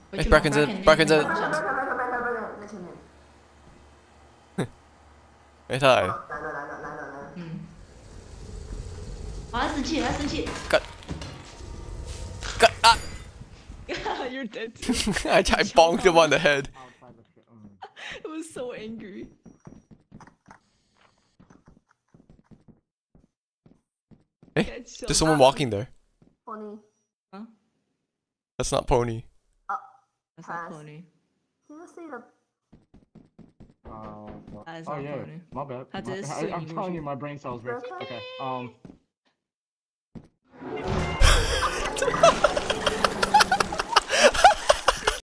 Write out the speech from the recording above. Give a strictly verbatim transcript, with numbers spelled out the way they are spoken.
哎 ，Bracken 这 Bracken 这， 在前面。 哎他来， 来了来了来了来了。 嗯。啊，他生气，他生气。 干干啊 You're dead. I I bonked him on the head. I was so angry. Hey, there's someone walking there. Pony. Huh? That's not Pony. Oh, That's not pass. Pony. Can you see the? Uh, That is oh not yeah, Pony. my bad. Had to My, I, swing I'm telling emoji. you, my brain cells work. Okay. Okay. Um.